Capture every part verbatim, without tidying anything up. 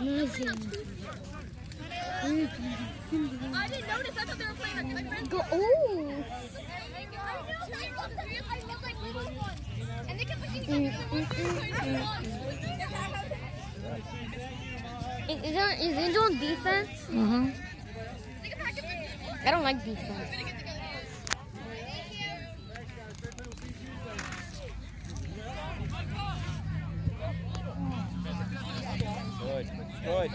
Nothing. I didn't notice. I thought they were playing my friends. Go. Oh. And they kept pushing Is, is, there, is Angel on defense? Mm-hmm. I don't like defense. Good, good.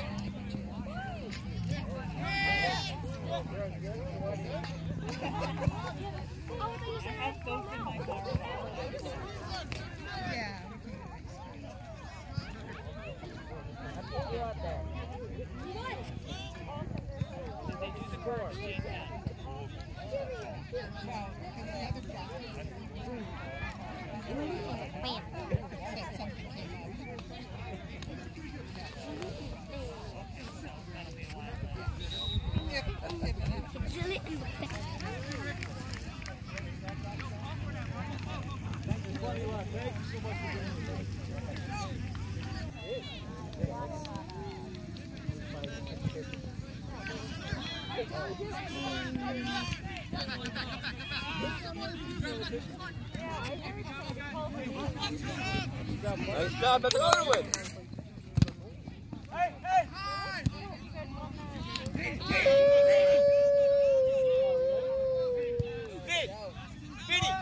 Nice job, that's Underwood. Hey, hey. Bid, bid it.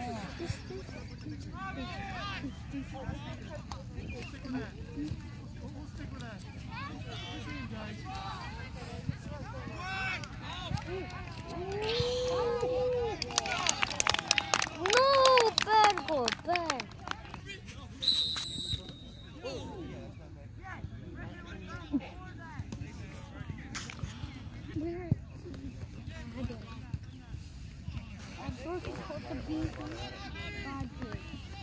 No, bad goal, bad. Where? I'm supposed to put the beat on bad goal.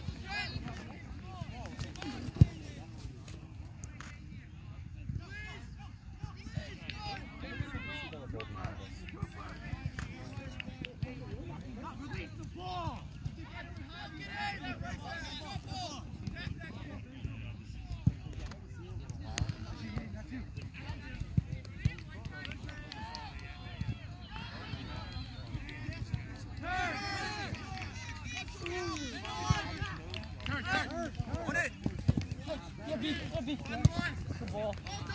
Good ball.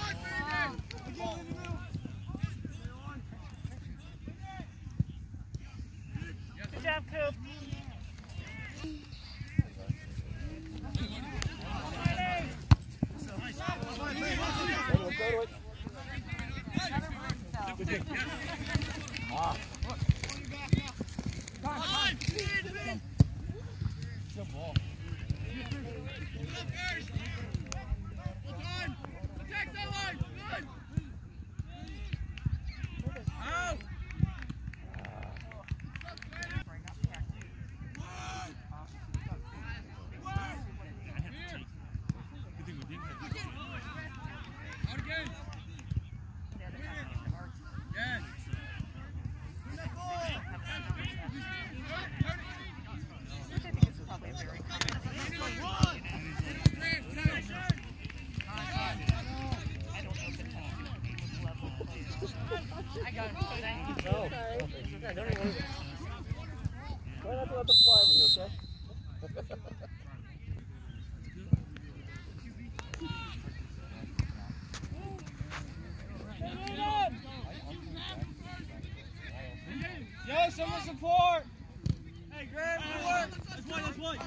Good job, Coop. Ah. Good ball. No. Okay, don't even. Try not to let them fly over here, okay? Yo, someone support! Hey, Graham, good work! That's one, that's one!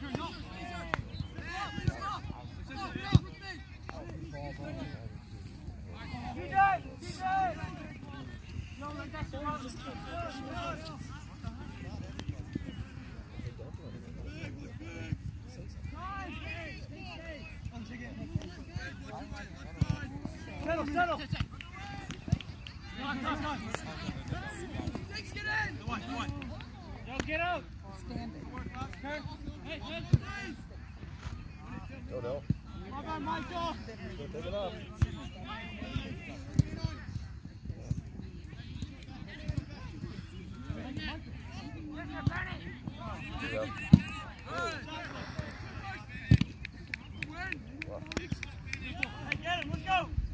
T J! T J! Settle, settle! Come on, come on, come on! Six, get in! Go on, go on! Yo, get out! Stand it. Turn! Hey, hey! Go, no. Come on, Michael! Take it off. Yeah. Hey, get him, let's go!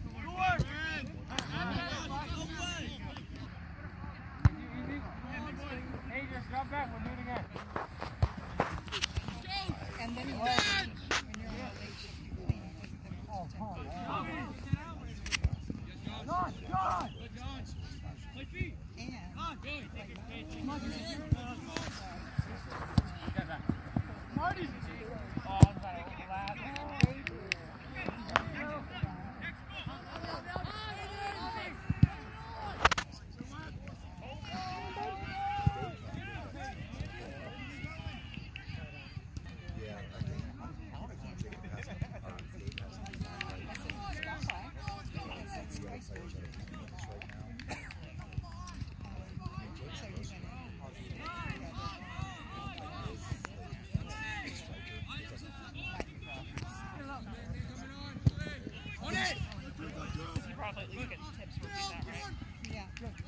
probably at least get tips for doing that, right? Yeah.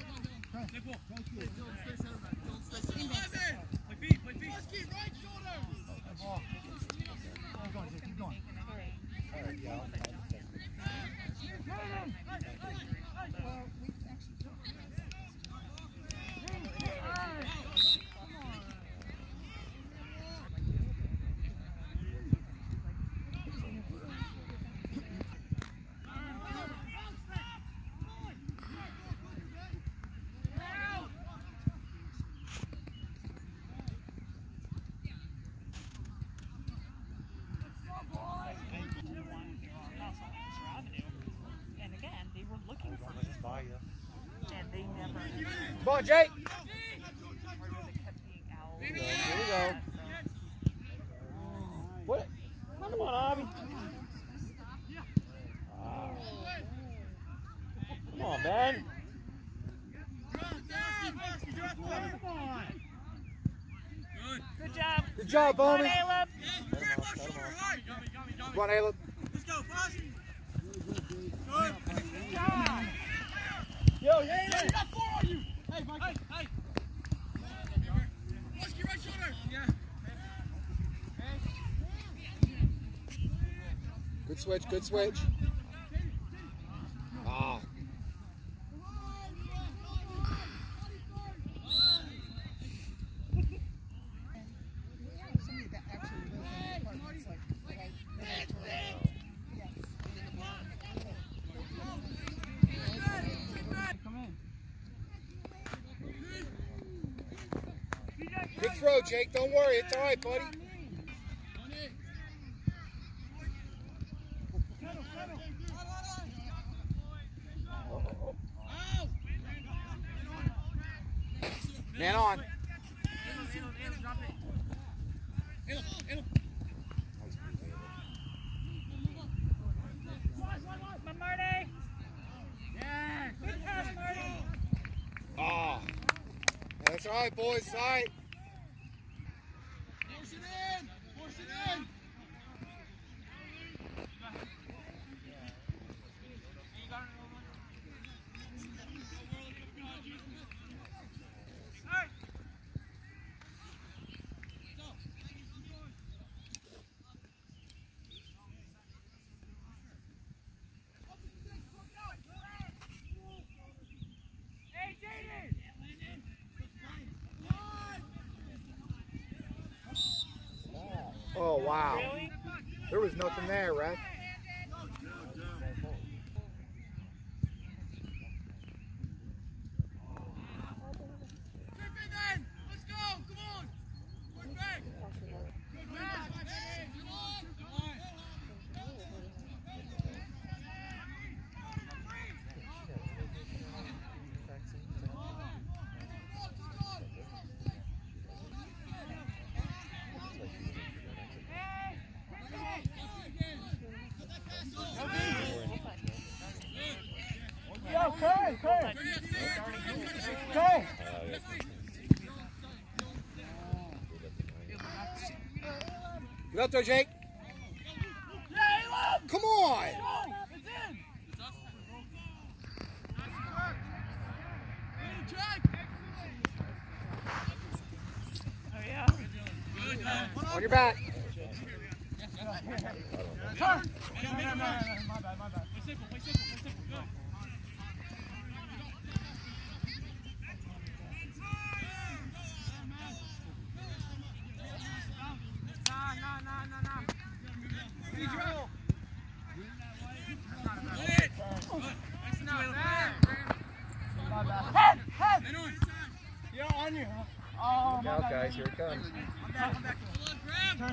Play feet, play feet. Right shoulder. Keep going, keep going. And again, they were looking for it. And they never. Come on, Jake. They kept being out. Here we go. What? Come on, Avi. Wow. Come on, man. Good job. Good job, Come on, Bowman. Caleb. Come on, Caleb. Let's go, fast. Good job. Yo, yeah, yeah. You got four on you. Hey, Mike. Hey, hey. Muskie, right shoulder. Yeah. Good switch, good switch. Ah. Somebody that actually lives in the apartments, like, like, Come in. Big throw, Jake. Don't worry. It's all right, buddy. Man on. Come on, Marty. Yeah. Good pass, Marty. Ah. That's all right, boys. It's all right. Force it in. Force it in. Oh, wow. Really? There was nothing there, Ref. Let's go. Come on. Work back. Good pass. Come on. Come on. Yeah, okay, okay. Okay. Get up there, Jake. Come on. Oh, yeah. On your back. Turn. My bad, my bad. Play simple, play simple, play simple. Go. Nah, nah, nah, nah, nah. Head, head. You're on you. Oh, Look out, guys. Here it comes. I'm back, I'm back. Turn.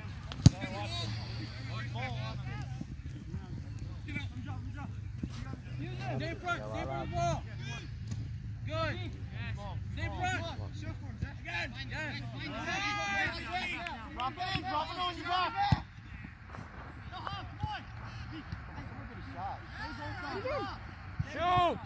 Stay in front, stay in front of the ball. Good. Stay in front. Again, yes. Drop it in, drop it on your back. Shoot!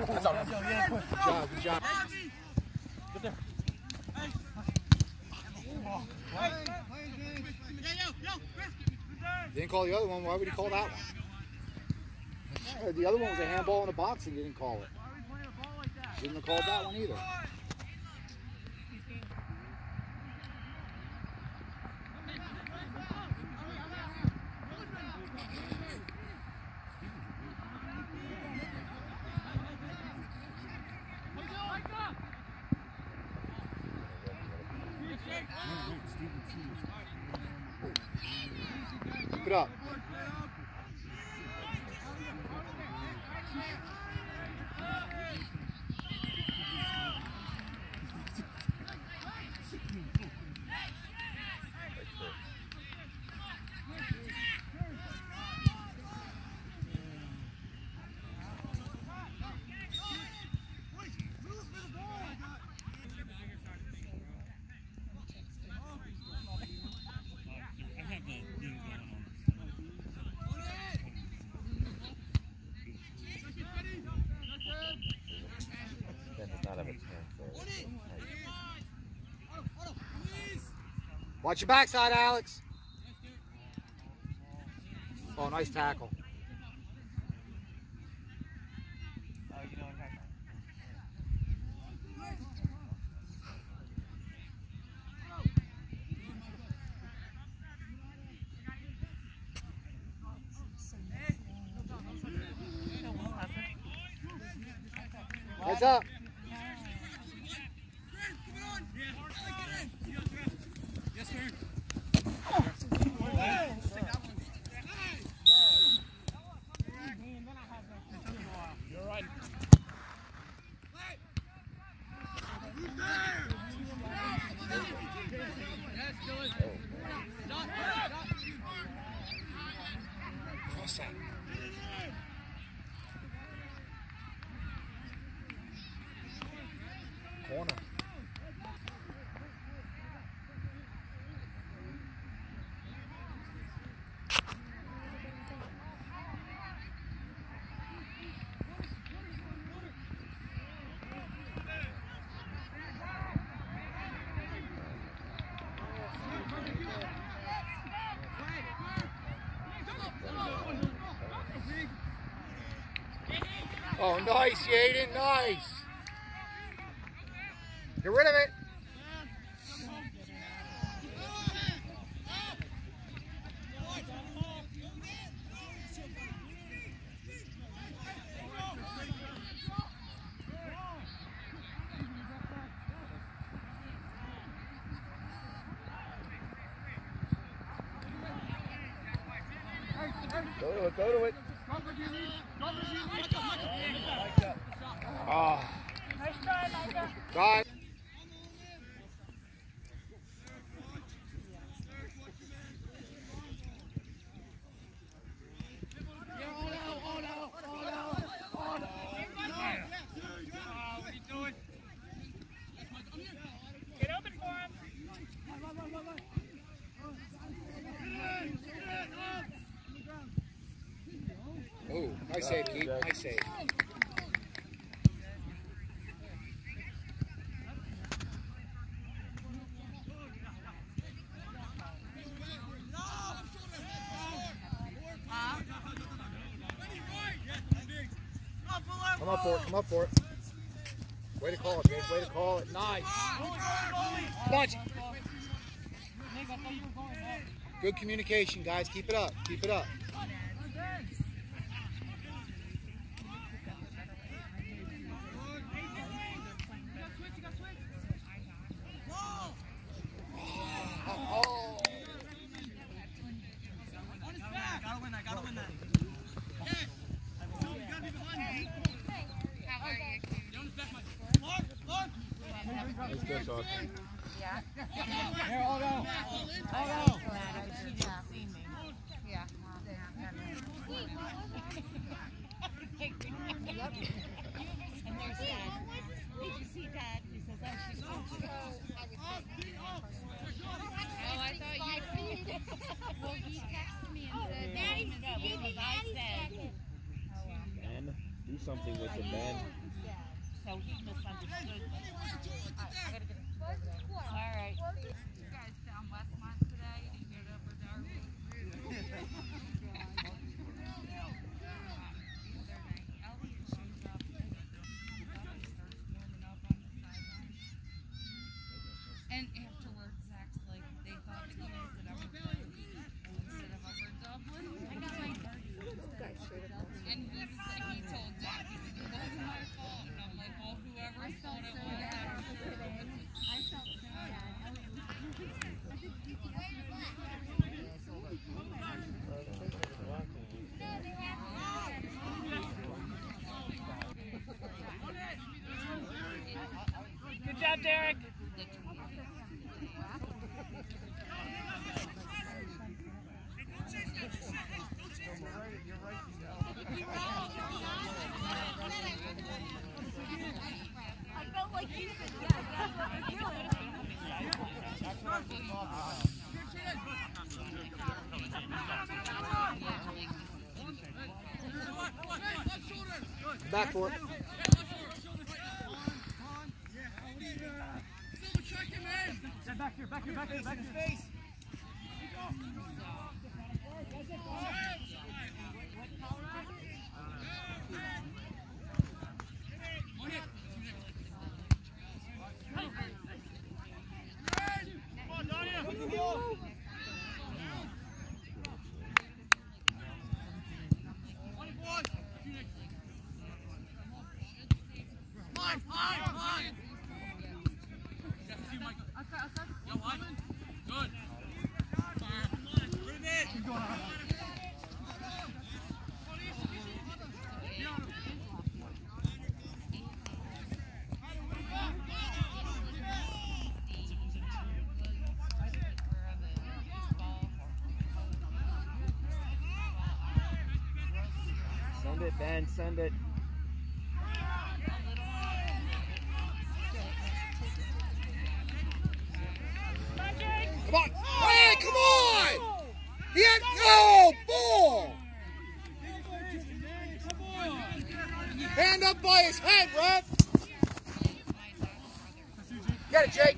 That's all right. Good job, good job. Get there. Didn't call the other one. Why would he call that one? The other one was a handball in a box and he didn't call it. Shouldn't have called that one either. Keep it up. Watch your backside, Alex. Oh, nice tackle. Heads up. Yes, sir. You're right. Cross that. Corner. Oh, nice, Yaden, nice. Get rid of it. Go to it, go to it. Oh. Nice try, Micah. Got Get open for him. Oh, nice save, Keith. Nice save. Come up for it, come up for it. Way to call it, Jake. Way to call it. Nice. Bunch. Good communication, guys. Keep it up. Keep it up. Yeah. Here, hold on. Hold on. She didn't see me. Yeah. Yep. And there's Dad. Did you see Dad? He says, oh, she's going. Oh, I thought you. Well, he texted me and said, Daddy, you did Daddy said. Ben, do something with it, Ben. so he misunderstood me. All right. You guys found Westmont today? Did you get it up with Darby? Elliot shows up. Starts warming up on the sidelines. And afterwards, Zach's like, they thought the guys that ever played instead of Upper Dublin. I got my and he was like, he told Zach, he said, it wasn't my fault. And I'm like, well, whoever thought it was. I felt so bad. Good job, Derek. I felt like you said yes, that's what we're doing. Back for it. Back here, back here, back here, back here. Send it, Ben, send it. Come on! Hey, come on! He had no ball! Hand up by his head, ref! Get it, Jake!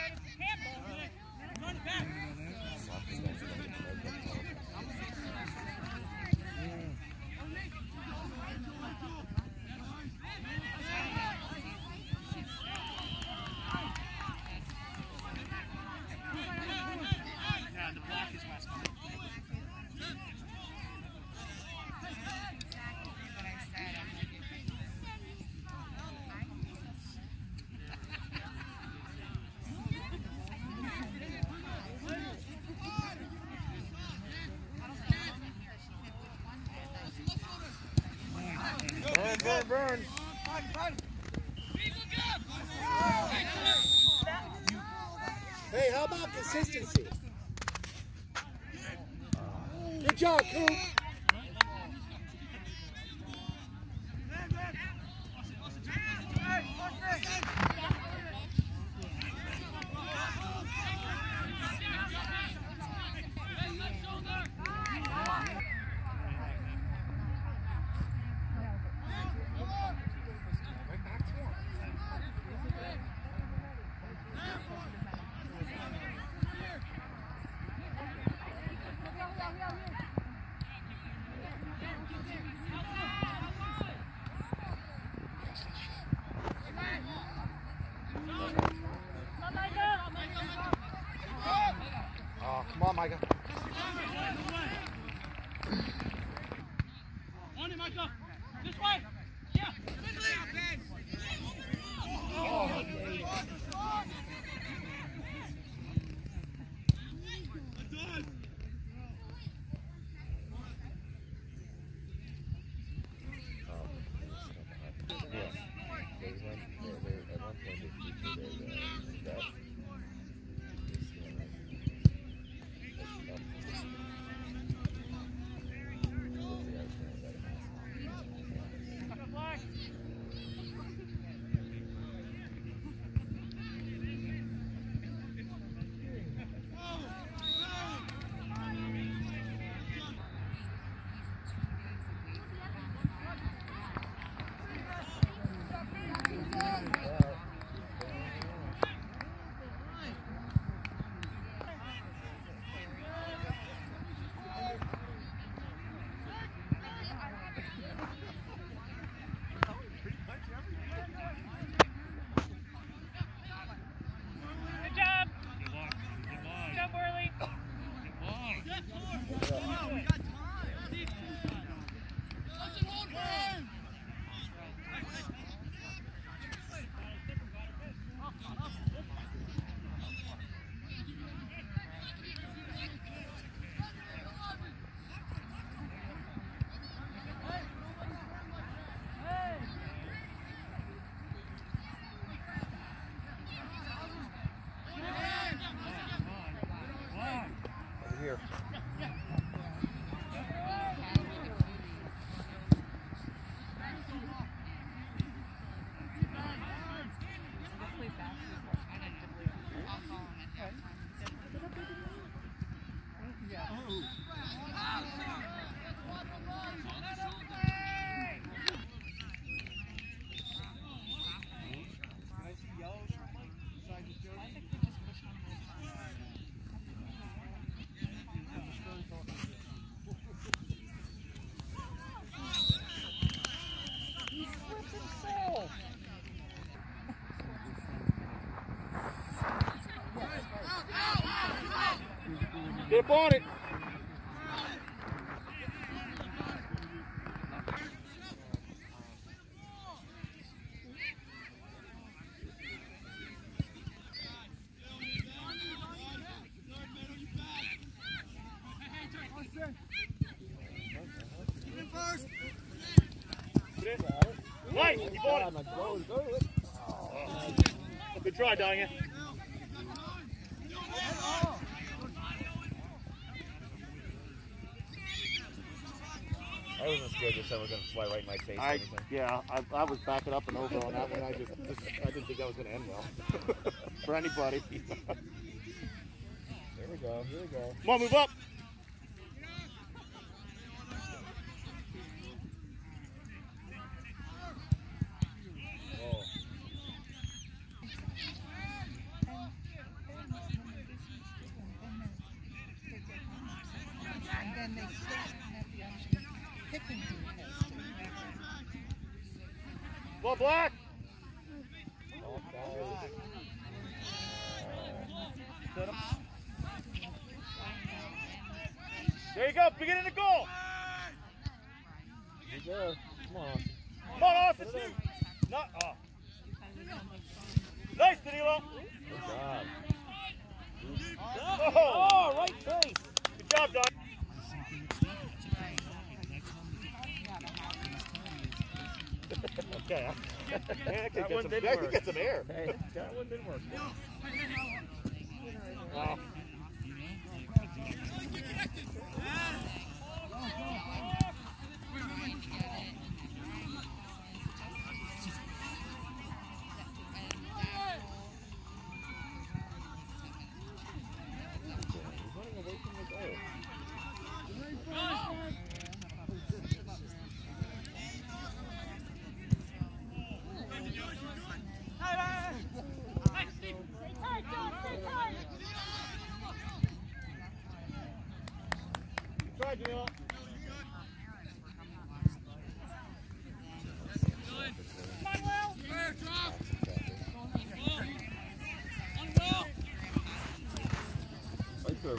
Burn, burn, burn. Hey, how about consistency? Good job, Coop. Oh, come on, Micah. On it, Micah. This way. Yeah. Oh, here. Get up on it. Nice, you bought it. Good try, Danya. I wasn't scared that someone was going to fly right in my face. I, yeah, I, I was backing up and over on that one. I just, just I didn't think that was going to end well for anybody. Here we go. Here we go. Come on, move up. Oh. And then they stop and have the actually picking test. Come on, Black. There you go. Beginning the goal. Good job. Come on. Come on, Austin. Shoot. Not. Oh. Nice, Danilo. Good job. Oh, oh, right face. Good job, Don. Okay. Yeah, that That one some, didn't yeah, work. get some air. Hey, that one didn't work. Wow. He's running away from the goal. Try, Danilo. Right through.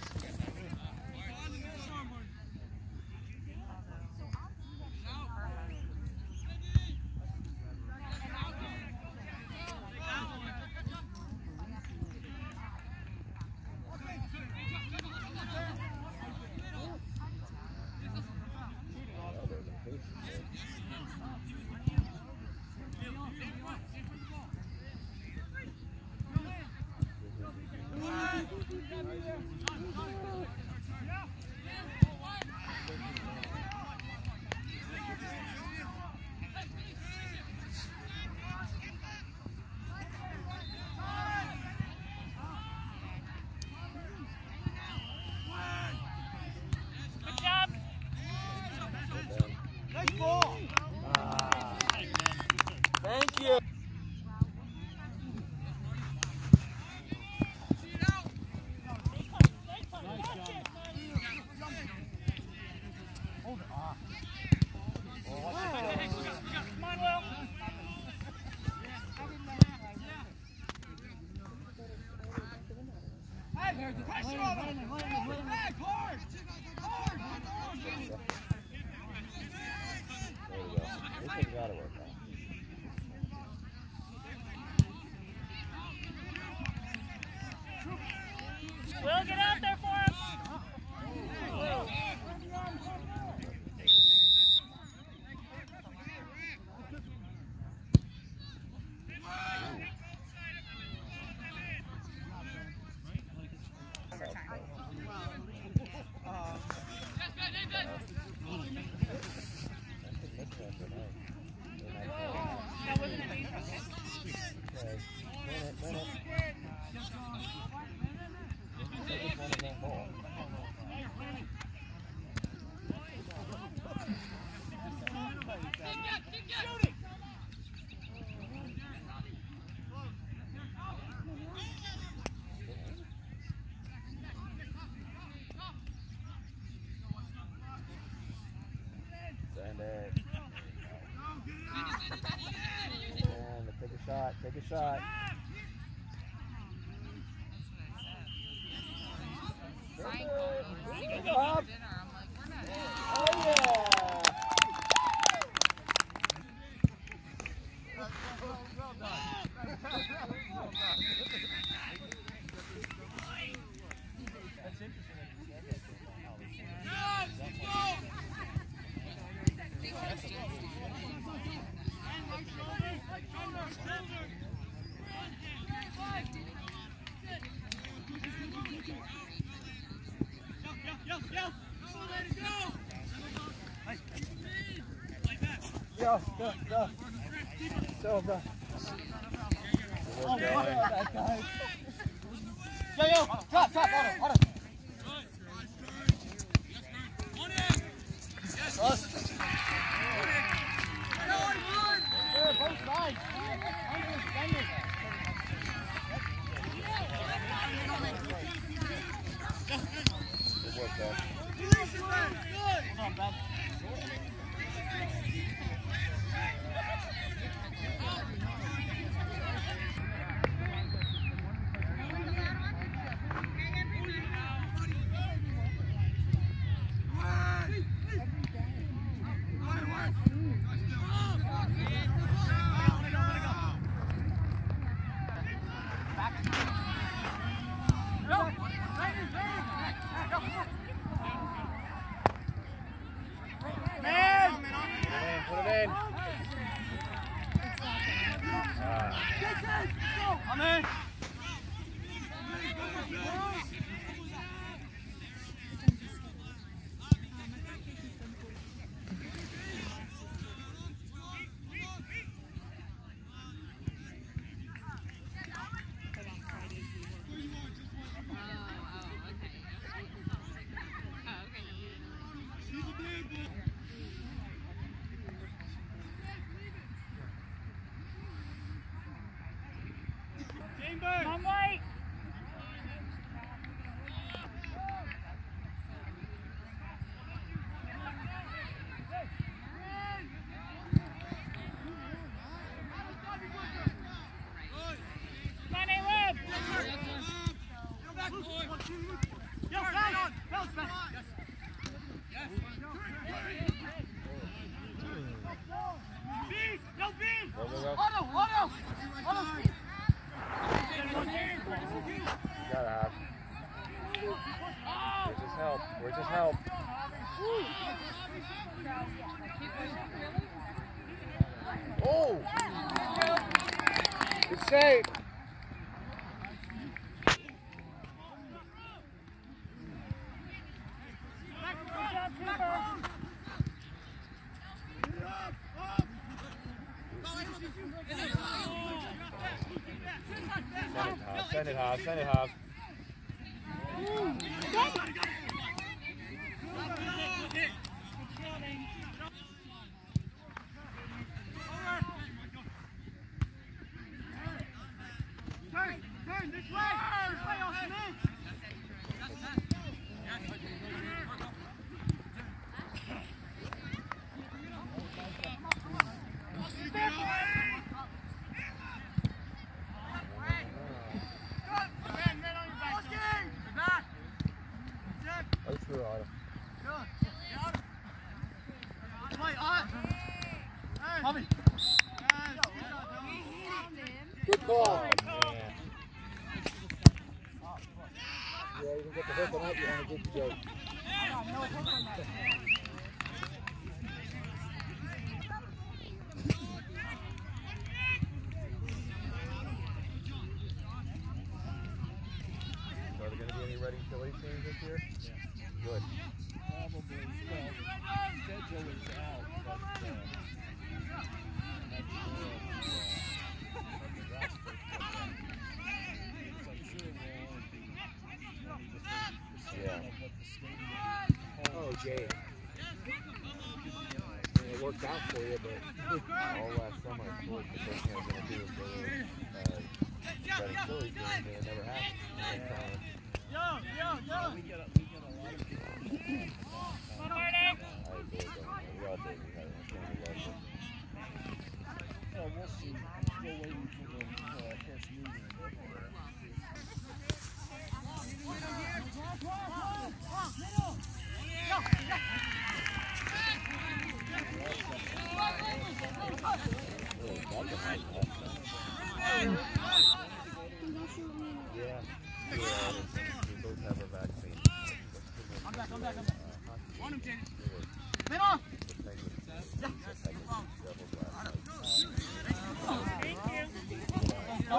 Nice ball. Ah. Thank you. Hold it off. Come on, Will. Hey, pressure on him. Back, hard. Hard. There we go. This one's got to work out. it. And take a shot, take a shot. Frank was eating dinner. I'm like, we're not eating. Oh yeah! Well done. That's interesting that you said that. Go, go, go. Go, go. Good work, Dylan. Yo, yo, drop, drop, auto, auto. Us. Yeah, both sides. Good work, Dad. Hold on, Ben. Put him in. I'm in. Come white. Money left. Yo, bounce, bounce, bounce. Yes. Beef, no beef. Go, go, go. Auto, auto, auto. You gotta have. Where's his help? Where's his help? Oh! Good save. Send it, Hobbs. Send it, Hobbs. Turn, turn this way. This way, Austin. Oh, true, Otto. Bobby. Good call. Oh, man. Yeah, you can get the hook on that. You want to get the joke. So are there going to be any Reading Phillies teams this year? Yeah. Good. Probably. Well, schedule is out, but uh, next year, uh, the roster, I'm sure we'll only be twenty to thirty percent Yeah. of what the stadium Oh, holds. Jay. It worked out for you, but All last summer, I thought the first thing I was going to do was go to uh, Reading Phillies game, and it never happened. And, uh, Yo, yo, yo. We get a, we get a lot of people. Come on, Hardy. I did, uh, we all did. We had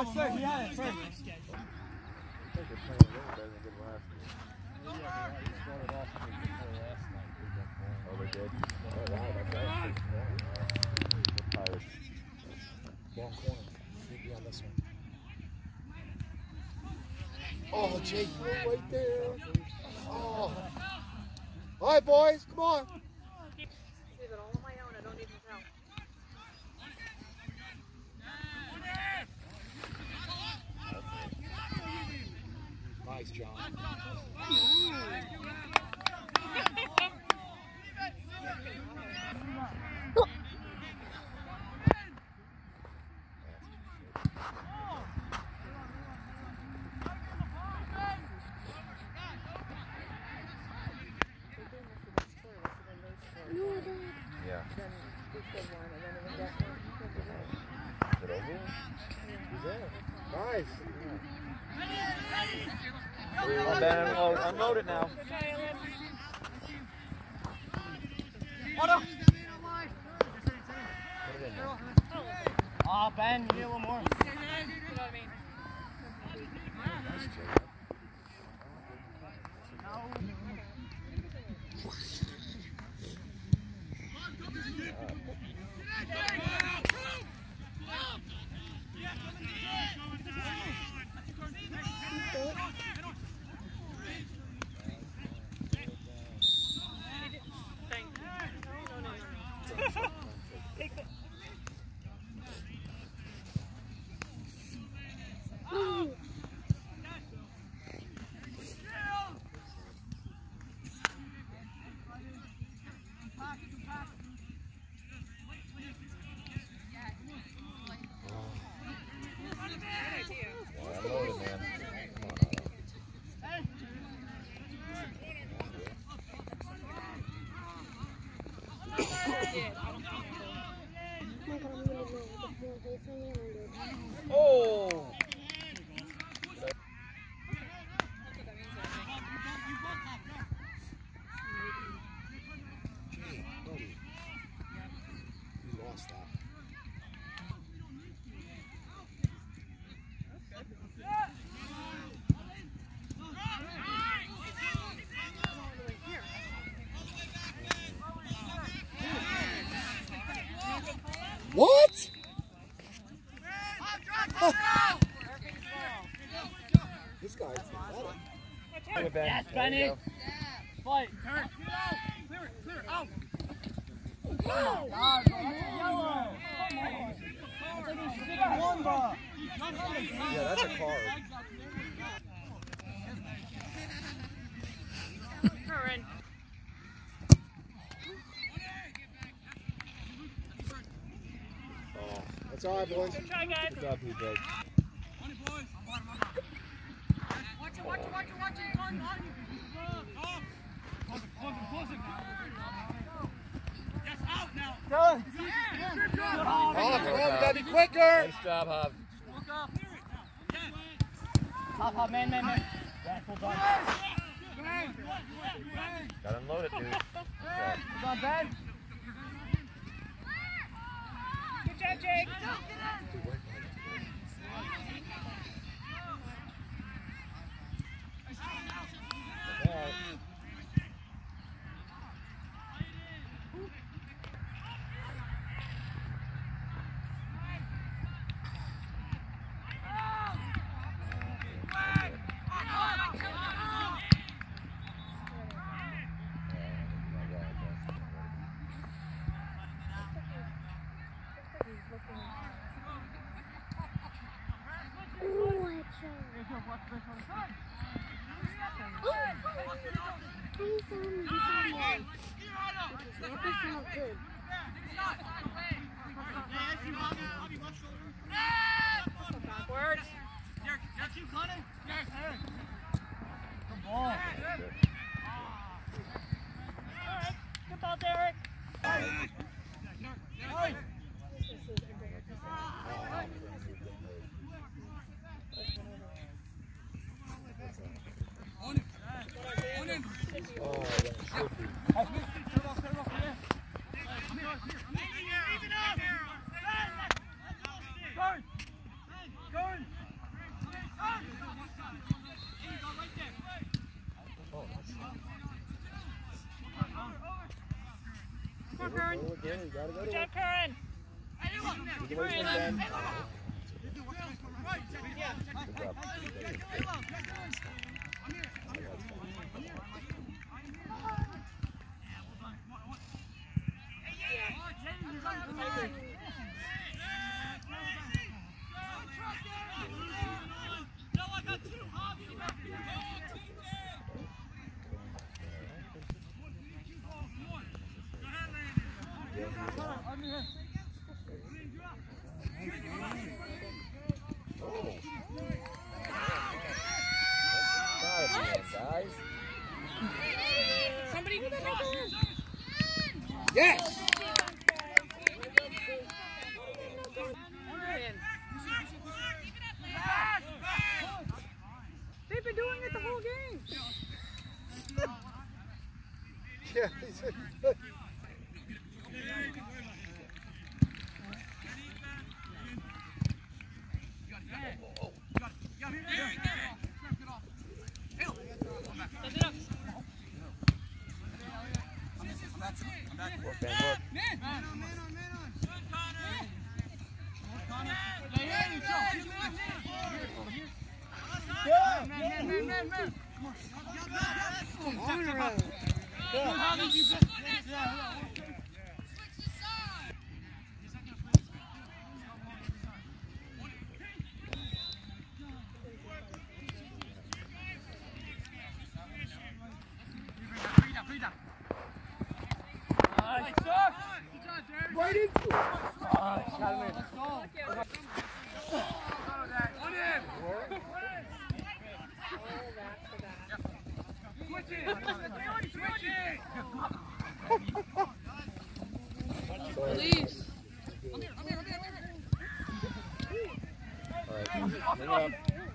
Watch first, he had it first. I think they're playing a little better than they did last year. Yeah, they started off before last night. They got going. Oh, they did? Oh, wow, that's actually strong. The Pirates. Long corner. You'd be on this one. Oh, Jake, you're right there. Oh. All right, boys, come on. Do it all on my own. I don't need his help. Nice, John. Yeah. Is it over? He's there. Nice. Oh, Ben, unload, unload it now. Oh, Ben, you need a little more. Unload it, man. Come on, Otto. Oh! You lost that. What? This guy's pathetic. Yes, Benny. Fight. Turn. Clear it, clear it, out. God, that's yellow. Come on. That's like he's sticking one ball. Yeah, that's a card. Curran. Oh, that's all right, boys. Try, guys. Good job, P J. On it, boys. Watch it, watch it, watch it, watch it. On, on. Off. Close it, close it, close it. Yes, out now. Done. Oh, come on, we gotta be quicker. Nice job, Hob. Look up. Clear it. Yes. Hop, hop, man, man, man. Yeah, full done. Bang. Bang. Gotta unload it, dude. Okay. Good on, Ben. Good job, Jake. Backwards. Derek, that's you, Connor? Yes, Derek. Good ball. Good ball, Derek. Hey. On it. On it. Oh, that should be. Turn off, turn off, yeah. Come here, come here. Even up. Guard. Guard. more, Curran. Go again, you gotta go Good to job, it. Curran. You can wait for Ben. Yeah. Good job. Guys. Somebody get that right Yes! They've been doing it the whole game. Yeah, he's good. Work, Ben, work. Right into it. Please. All right, bring it up.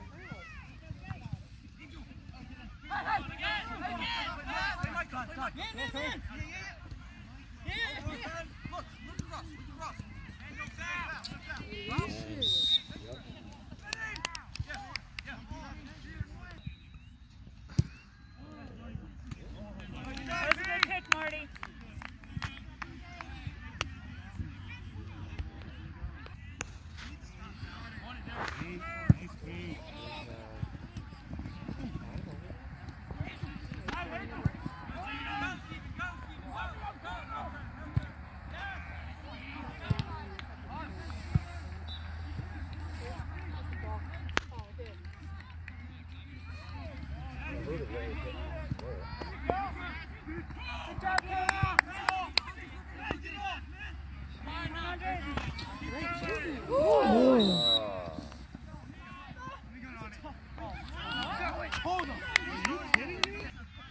That was a good kick, Marty. Good job, Kayla. Hold him. Are you kidding me?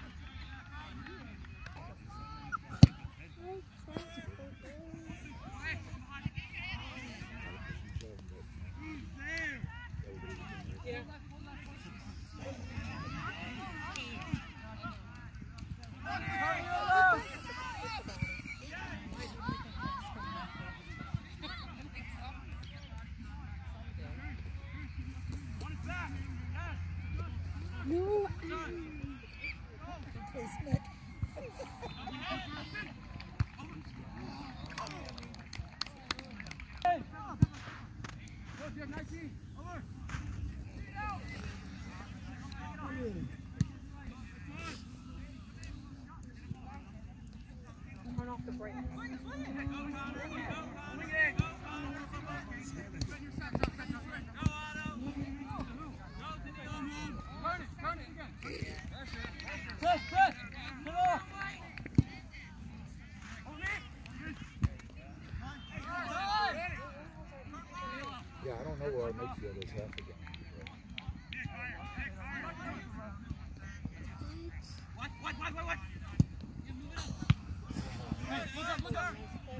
Turn off the brake. Press, press. Put it off. Yeah, I don't know where our midfield is half again. What? What? What? What? What? Hey, look up, look up.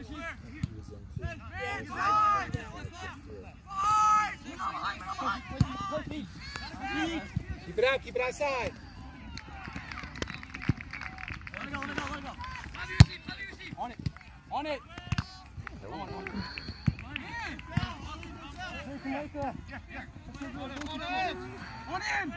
Keep it out, keep it outside. Let it go, let it go, let it go. On it. On it. On him!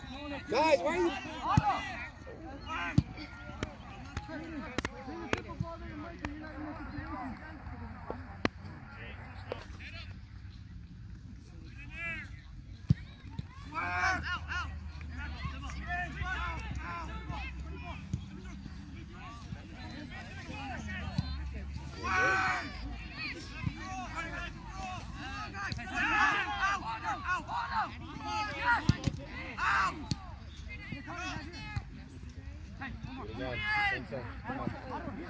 Guys, why are you... Again, same thing. Come on.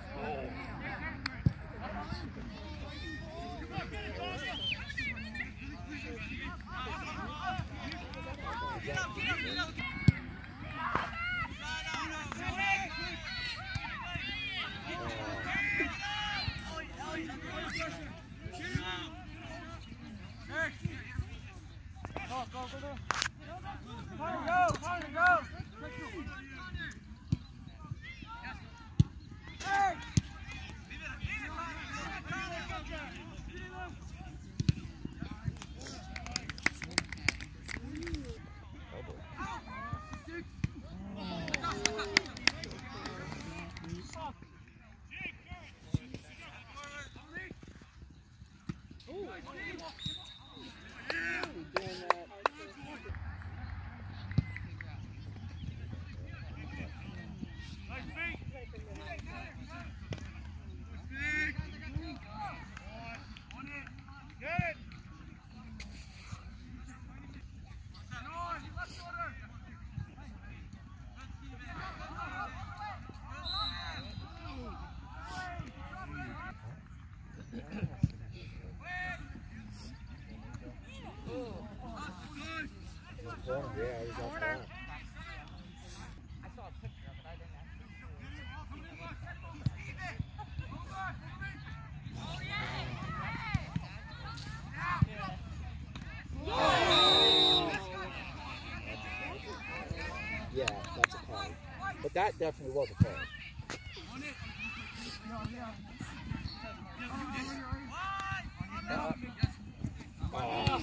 Go, go, go, go. Fire, go, fire, go. Hey! Yeah, I was off that. I saw a picture of it. I didn't Yeah, that's a card. But that definitely was a card. Uh, oh,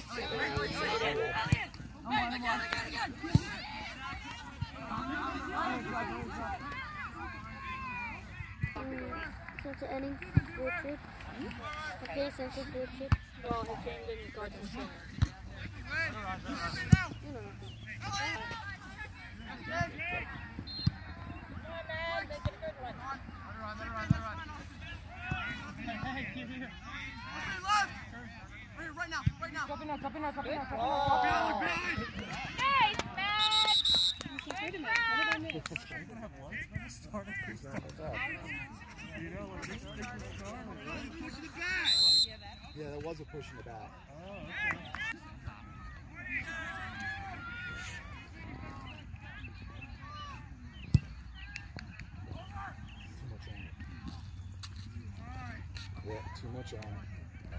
Since any field trip, okay, since a field trip, well, he came in Garden Center. You know. Right now, right now. Copy now, copy now, copy now, copy Oh. now. Nice, man! Wait a minute, what did I miss? Are you gonna have lunch when you start it? it's not like that. You know, like this thing was starting. Push the back. Yeah, that was a push in the back. Oh, okay. Too much on it. Yeah, too much on it.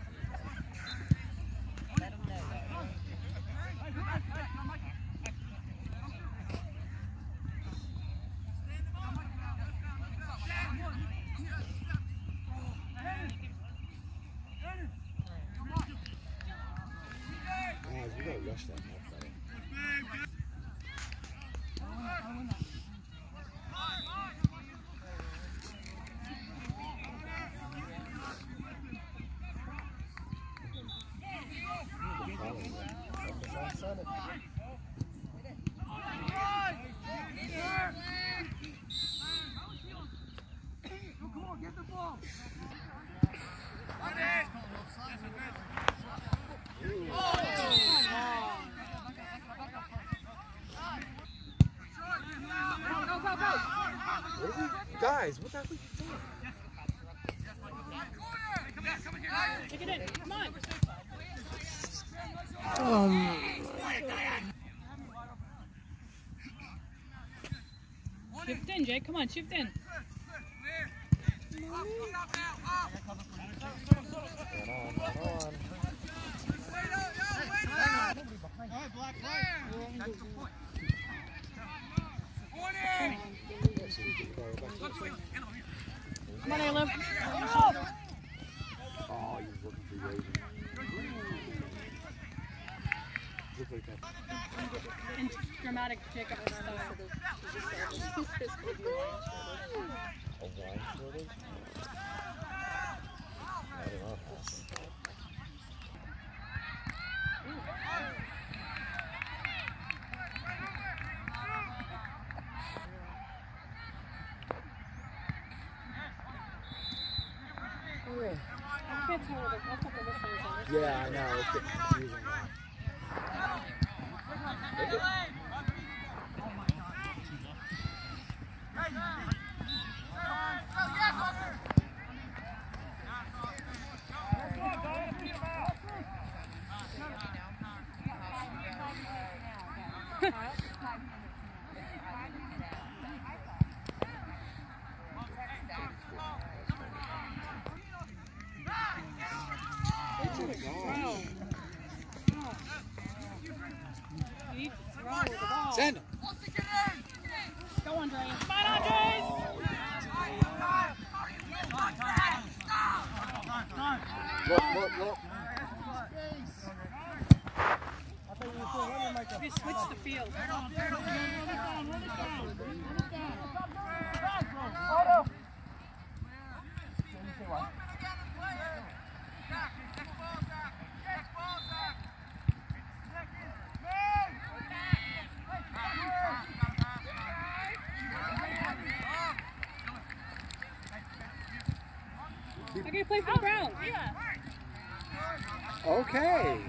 Guys, we gotta rush that up better. Come on, get the ball. Go, go, go! What are we, guys, what the heck are you doing? Take it in, come on! Um. Shift in, Jake, come on, shift in. Going on, going on. Alright, black flag. That's the point. Yeah, so we can go back to the- Come on, Caleb. Oh, he's looking for Raven. Look like that. And dramatic Jacob style. A wine shortage? can't tell whether, I thought the this one was on this Yeah, I know. It's getting confusing now. Take it. Send him. Go, Andres. Come on, Andres! Look, look, look. We switched the field. I'm going to play for the Browns. Okay.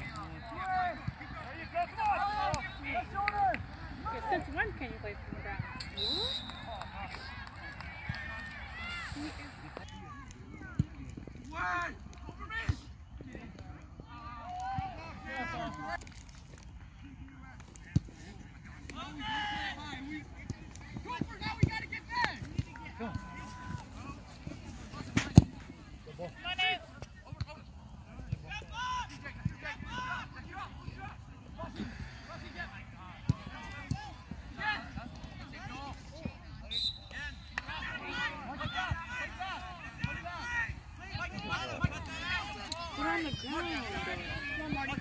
Since when can you play for the Browns? We're on the ground. Come on, Marty.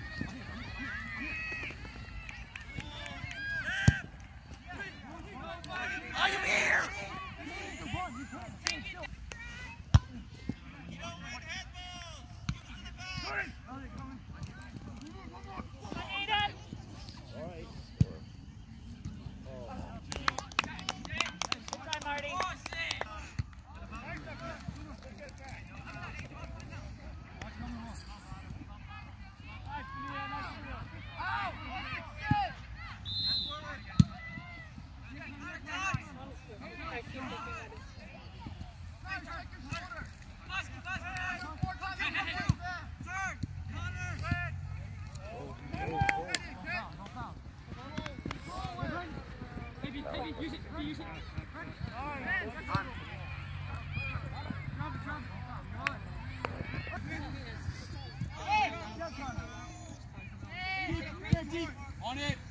I am here! On it!